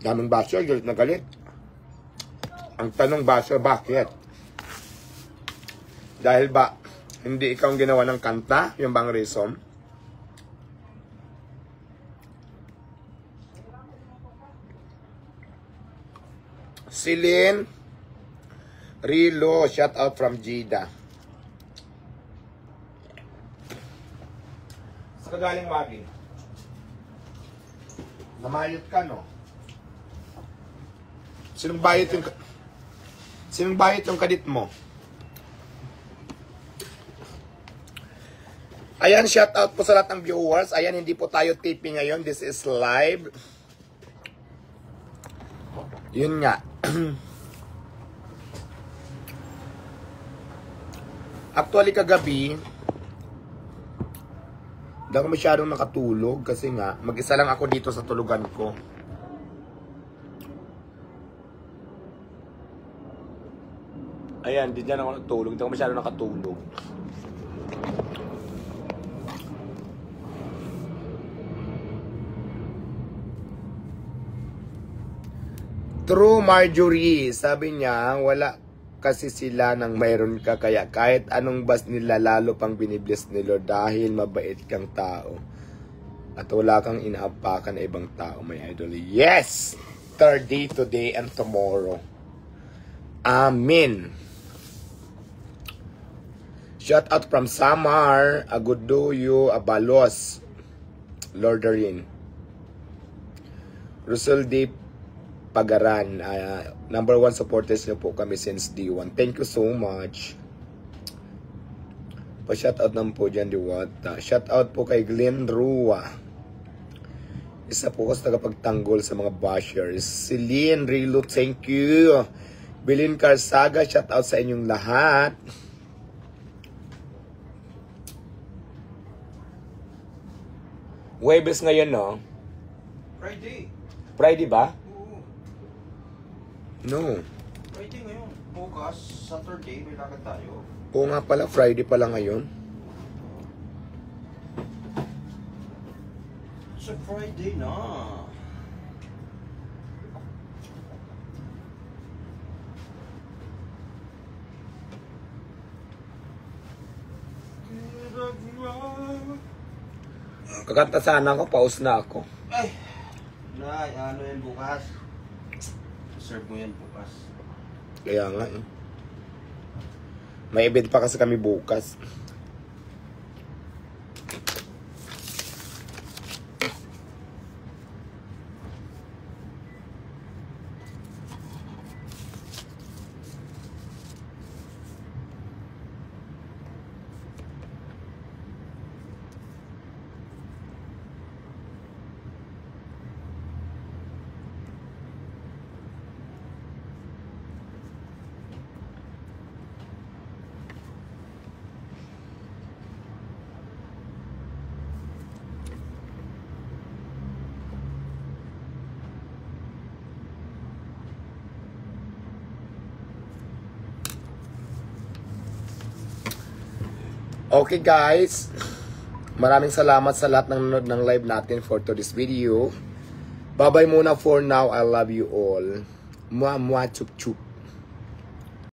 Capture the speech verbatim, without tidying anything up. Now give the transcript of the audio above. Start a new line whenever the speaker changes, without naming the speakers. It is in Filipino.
Daming basher, galit na galit. Ang tanong basher, bakit? Dahil ba, hindi ikaw ang ginawa ng kanta? Yung bang reason? Celine Rilo, shout out from Jeddah. Sa kagaling Magi. Namayot ka, no? Sinong bayot yung Sinong bayot yung kadit mo? Ayan, shout out po sa lahat ng viewers. Ayan, hindi po tayo taping ngayon. This is live. Yun nga. Actually, kagabi, hindi ako masyadong nakatulog kasi nga, mag-isa lang ako dito sa tulugan ko. Ayan, di dyan ako natulog. Hindi ako masyadong nakatulog. True Marjorie, sabi niya, wala kasi sila nang mayroon ka, kaya kahit anong bas nila lalo pang binibless ni Lord dahil mabait kang tao at wala kang inaapakan na ibang tao, my idol. Yes! Third day today and tomorrow. Amen. Shout out from Samar, Agudoyo, Abalos, Lordarin, Russell D. Pagaran. Uh, number one supporters niyo po kami since D one. Thank you so much. Pa-shoutout naman po dyan, Diwata. Shoutout po kay Glenn Rua. Isa po ko sa tagapagtanggol sa mga bashers. Celine Rilo, thank you. Bilin Carsaga, shoutout sa inyong lahat. Webes ngayon, no?
Friday.
Friday ba?
Oo.
No.
Friday ngayon. Bukas, Saturday, may lakad tayo.
Oo nga pala, Friday pala ngayon.
So Friday na.
Kakanta sana ako, pause na ako.
Ay! Nay, ano yan bukas? Serve mo yan bukas.
Kaya nga eh. May event pa kasi kami bukas. Okay guys, maraming salamat sa lahat ng nanonood ng live natin for today's video. Bye bye muna for now. I love you all. Mua mua chuk chuk.